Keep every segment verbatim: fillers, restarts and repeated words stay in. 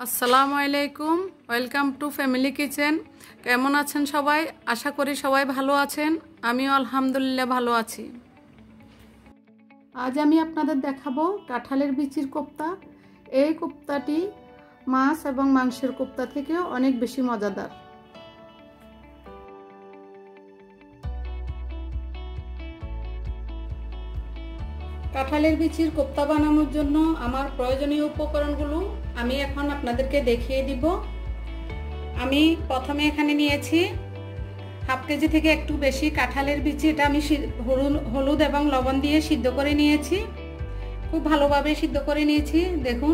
আসসালামু আলাইকুম, welcome to family kitchen. কেমন আছেন সবাই? আশা করি সবাই ভালো আছেন। আমিও আলহামদুলিল্লাহ ভালো আছি। আজ আমি আপনাদের দেখাবো কাঁঠালের বিচির কোপ্তা। এই কোপ্তাটি মাছ এবং মাংসের কোপ্তা থেকেও অনেক বেশি মজাদার। কাঁঠালের বিচির কোপ্তা বানানোর জন্য আমার প্রয়োজনীয় উপকরণগুলো আমি এখন আপনাদেরকে দেখিয়ে দিব। আমি প্রথমে এখানে নিয়েছি হাফ কেজি থেকে একটু বেশি কাঁঠালের বিচি। এটা আমি হলুদ এবং লবণ দিয়ে সিদ্ধ করে নিয়েছি, খুব ভালোভাবে সিদ্ধ করে নিয়েছি। দেখুন,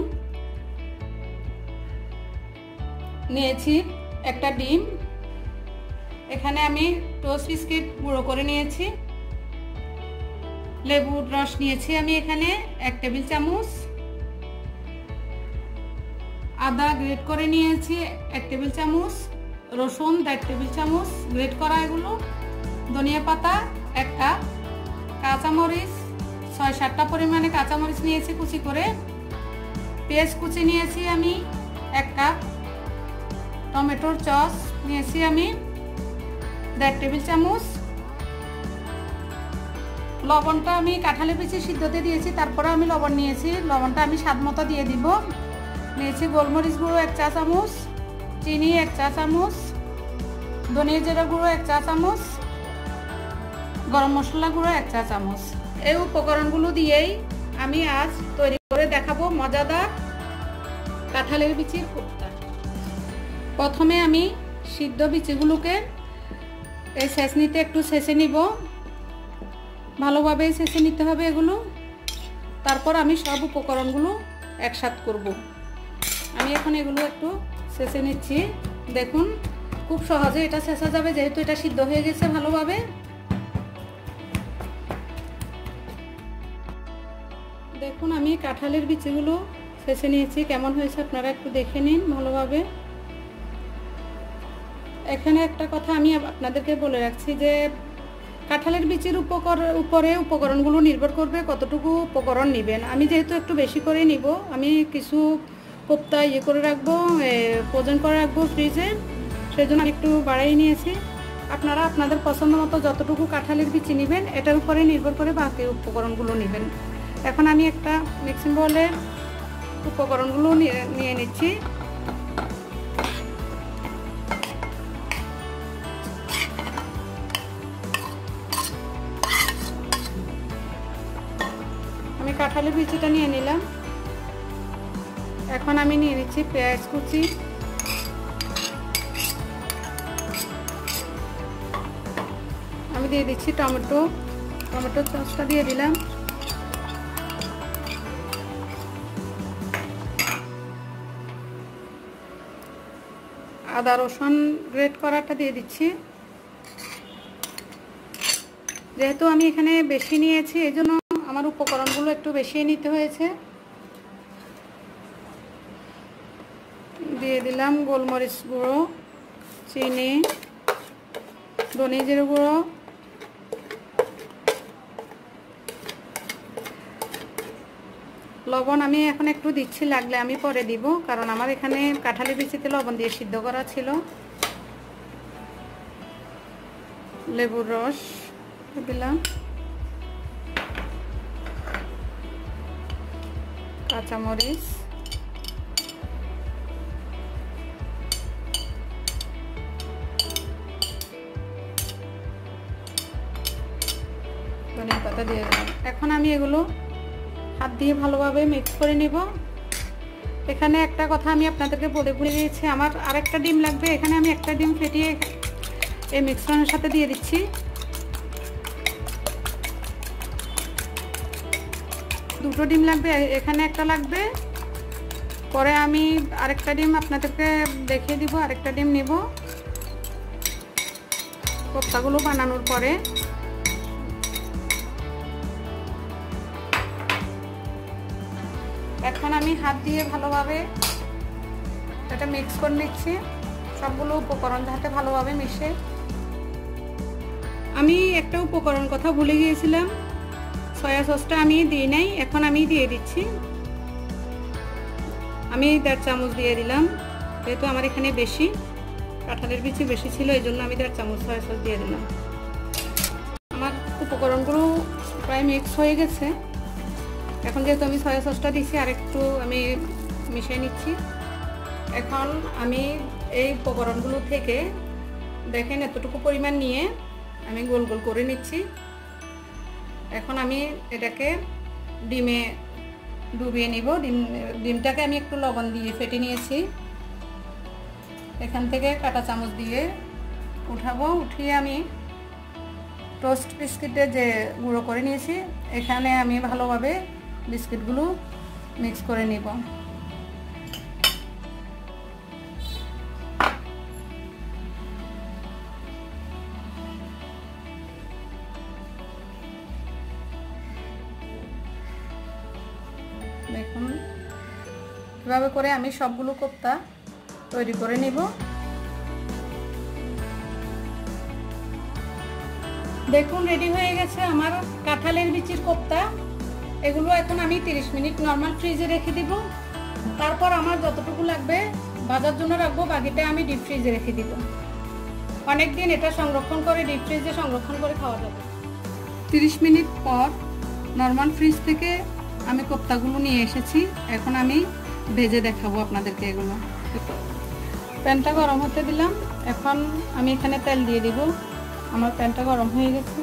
নিয়েছি একটা ডিম, এখানে আমি টোস্ট বিস্কিট গুঁড়ো করে নিয়েছি, লেবুর রস নিয়েছি আমি এখানে এক টেবিল চামচ, আদা গ্রেট করে নিয়েছি এক টেবিল চামচ, রসুন দেড় টেবিল চামচ গ্রেট করা এগুলো, ধনিয়া পাতা এক কাপ, কাঁচামরিচ ছয় সাতটা পরিমাণে কাঁচামরিচ নিয়েছি কুচি করে, পেঁয়াজ কুচি নিয়েছি আমি এক কাপ, টমেটোর সস নিয়েছি আমি দেড় টেবিল চামচ, লবণটা আমি কাঁঠালের বিচি সিদ্ধতে দিয়েছি, তারপরে আমি লবণ নিয়েছি, লবণটা আমি স্বাদ মতো দিয়ে দিব। নিয়েছি গোলমরিচ গুঁড়ো এক চা চামচ, চিনি এক চা চামচ, ধনিয়া জিরা গুঁড়ো এক চা চামচ, গরম মশলা গুঁড়ো এক চা চামচ। এই উপকরণগুলো দিয়েই আমি আজ তৈরি করে দেখাবো মজাদার কাঁঠালের বিচির কোপ্তা। প্রথমে আমি সিদ্ধ বিচিগুলোকে এই ছেঁচনিতে একটু ছেঁচে নিব, ভালোভাবে ছেঁচে নিতে হবে এগুলো। তারপর আমি সব উপকরণগুলো একসাথে করব। আমি এখন এগুলো একটু ছেঁচে নিচ্ছি। দেখুন, খুব সহজে এটা ছেঁচা যাবে, যেহেতু এটা সিদ্ধ হয়ে গেছে ভালোভাবে। দেখুন, আমি কাঁঠালের বিচিগুলো ছেঁচে নিয়েছি, কেমন হয়েছে আপনারা একটু দেখে নিন ভালোভাবে। এখানে একটা কথা আমি আপনাদেরকে বলে রাখছি যে কাঁঠালের বিচির উপকরণ উপরে উপকরণগুলো নির্ভর করবে কতটুকু উপকরণ নেবেন। আমি যেহেতু একটু বেশি করে নিব, আমি কিছু কোপ্তা ইয়ে করে রাখবো, ফ্রোজেন করে রাখবো ফ্রিজে, সেই জন্য একটু বাড়াই নিয়েছি। আপনারা আপনাদের পছন্দ মতো যতটুকু কাঁঠালের বিচি নেবেন এটার উপরে নির্ভর করে বাকি উপকরণগুলো নেবেন। এখন আমি একটা মিক্সিং বোলে উপকরণগুলো নিয়ে নিচ্ছি। আমি কাঁঠালের বিচিটা নিয়ে নিলাম। এখন আমি নিয়ে নিচ্ছি পেঁয়াজ কুচি, আমি দিয়ে দিচ্ছি টমেটো, টমেটোর সসটা দিয়ে দিলাম, আদা রসুন গ্রেট করাটা দিয়ে দিচ্ছি। যেহেতু আমি এখানে বেশি নিয়েছি এই জন্য আমার উপকরণগুলো একটু বেশি নিতে হয়েছে। দিয়ে দিলাম গোলমরিচ গুঁড়ো, চিনি, ধনিয়া জিরা গুঁড়ো, লবণ আমি এখন একটু দিচ্ছি, লাগলে আমি পরে দিব, কারণ আমার এখানে কাঁঠালের বিচিতে লবণ দিয়ে সিদ্ধ করা ছিল। লেবুর রস দিলাম, কাঁচামরিচ, ধনিয়া পাতা দিয়ে দিলাম। এখন আমি এগুলো হাত দিয়ে ভালোভাবে মিক্স করে নিব। এখানে একটা কথা আমি আপনাদেরকে বলে ভুলে গিয়েছি, আমার আরেকটা ডিম লাগবে। এখানে আমি একটা ডিম ফেটিয়ে এই মিশ্রণের সাথে দিয়ে দিচ্ছি। দুটো ডিম লাগবে, এখানে একটা লাগবে, পরে আমি আরেকটা ডিম আপনাদেরকে দেখিয়ে দিব। আরেকটা ডিম নিব কোপ্তাগুলো বানানোর পরে। এখন আমি হাত দিয়ে ভালোভাবে এটা মিক্স করে নিচ্ছি, সবগুলো উপকরণ যাতে ভালোভাবে মিশে। আমি একটা উপকরণ কথা ভুলে গিয়েছিলাম, সয়া সসটা আমি দিই নাই, এখন আমি দিয়ে দিচ্ছি। আমি দেড় চামচ দিয়ে দিলাম, যেহেতু আমার এখানে বেশি কাঁঠালের বিচি বেশি ছিল এই জন্য আমি দেড় চামচ সয়া সস দিয়ে দিলাম। আমার উপকরণগুলো প্রায় মিক্স হয়ে গেছে। এখন যেহেতু আমি সয়া সসটা দিচ্ছি আর একটু আমি মিশিয়ে নিচ্ছি। এখন আমি এই উপকরণগুলো থেকে দেখেন এতটুকু পরিমাণ নিয়ে আমি গোল গোল করে নিচ্ছি। এখন আমি এটাকে ডিমে ডুবিয়ে নিব। ডিম ডিমটাকে আমি একটু লবণ দিয়ে ফেটে নিয়েছি। এখান থেকে কাঁটা চামচ দিয়ে উঠাবো। উঠিয়ে আমি টোস্ট বিস্কিটের যে গুঁড়ো করে নিয়েছি এখানে আমি ভালোভাবে বিস্কিটগুলো মিক্স করে নিব। দেখুন কিভাবে করে আমি সবগুলো কোপ্তা তৈরি করে নিব। দেখুন রেডি হয়ে গেছে আমার কাঁঠালের বিচির কোপ্তা। এগুলো এখন আমি তিরিশ মিনিট নর্মাল ফ্রিজে রেখে দিব। তারপর আমার যতটুকু লাগবে ভাজার জন্য রাখবো, বাকিটা আমি ডিপ ফ্রিজে রেখে দিব। অনেক দিন এটা সংরক্ষণ করে ডিপ ফ্রিজে সংরক্ষণ করে খাওয়া যাবে। তিরিশ মিনিট পর নর্মাল ফ্রিজ থেকে আমি কোপ্তাগুলো নিয়ে এসেছি। এখন আমি ভেজে দেখাবো আপনাদেরকে এগুলো। প্যানটা গরম হতে দিলাম। এখন আমি এখানে তেল দিয়ে দিব। আমার প্যানটা গরম হয়ে গেছে।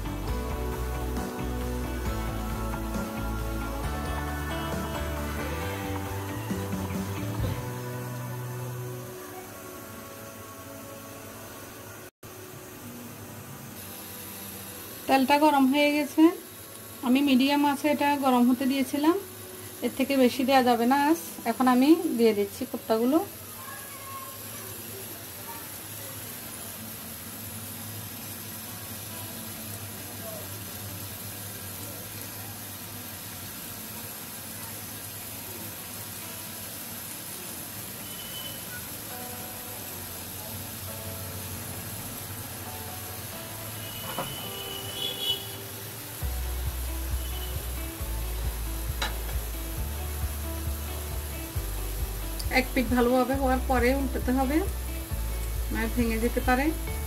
তেলটা গরম হয়ে গেছে। আমি মিডিয়াম আছে এটা গরম হতে দিয়েছিলাম, এর থেকে বেশি দেওয়া যাবে না আজ। এখন আমি দিয়ে দিচ্ছি কোপ্তাগুলো। এক পিঠ ভালোভাবে হওয়ার পরে উল্টাতে হবে, না ভেঙে যেতে পারে।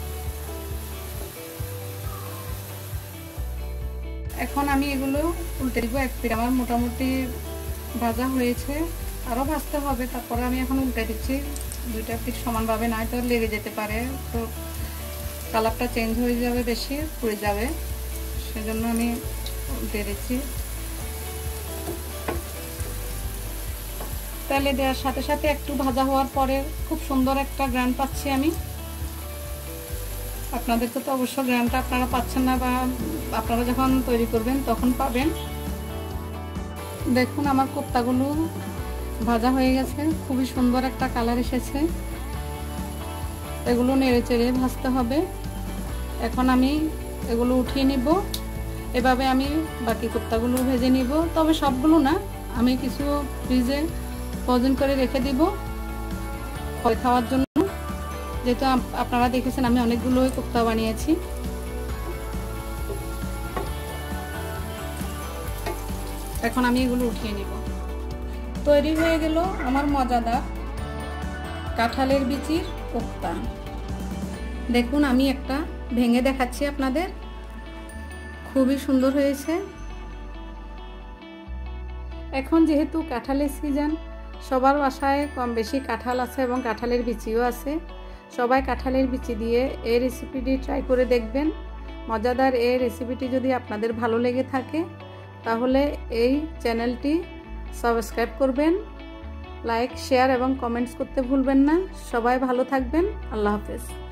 এখন আমি এগুলো উল্টে দিব। এক পিঠ আমার মোটামুটি ভাজা হয়েছে, আরও ভাজতে হবে। তারপরে আমি এখন উল্টে দিচ্ছি। দুইটা পিঠ সমানভাবে না তো লেগে যেতে পারে, তো কালারটা চেঞ্জ হয়ে যাবে, বেশি পুড়ে যাবে, সেজন্য আমি উল্টে দিচ্ছি। তেলে দেওয়ার সাথে সাথে একটু ভাজা হওয়ার পরে খুব সুন্দর একটা গ্রান পাচ্ছি আমি। আপনাদেরকে তো অবশ্য গ্রানটা আপনারা পাচ্ছেন না, বা আপনারা যখন তৈরি করবেন তখন পাবেন। দেখুন আমার কোপ্তাগুলো ভাজা হয়ে গেছে, খুবই সুন্দর একটা কালার এসেছে। এগুলো নেড়ে চেড়ে ভাজতে হবে। এখন আমি এগুলো উঠিয়ে নিব। এভাবে আমি বাকি কোপ্তাগুলো ভেজে নিব, তবে সবগুলো না, আমি কিছু ফ্রিজে ফ্রোজেন করে রেখে দিব পরে খাওয়ার জন্য। যেহেতু আপনারা দেখেছেন আমি অনেকগুলোই কোপ্তা বানিয়েছি। এখন আমি এগুলো উঠিয়ে নিব। তৈরি হয়ে গেল আমার মজাদার কাঁঠালের বিচির কোপ্তা। দেখুন আমি একটা ভেঙে দেখাচ্ছি আপনাদের, খুবই সুন্দর হয়েছে। এখন যেহেতু কাঁঠালের সিজন, সবার বাসায় কম বেশি কাঁঠাল আছে এবং কাঁঠালের বিচিও আছে। সবাই কাঁঠালের বিচি দিয়ে এই রেসিপিটি ট্রাই করে দেখবেন। মজাদার এই রেসিপিটি যদি আপনাদের ভালো লেগে থাকে তাহলে এই চ্যানেলটি সাবস্ক্রাইব করবেন, লাইক, শেয়ার এবং কমেন্টস করতে ভুলবেন না। সবাই ভালো থাকবেন। আল্লাহ হাফেজ।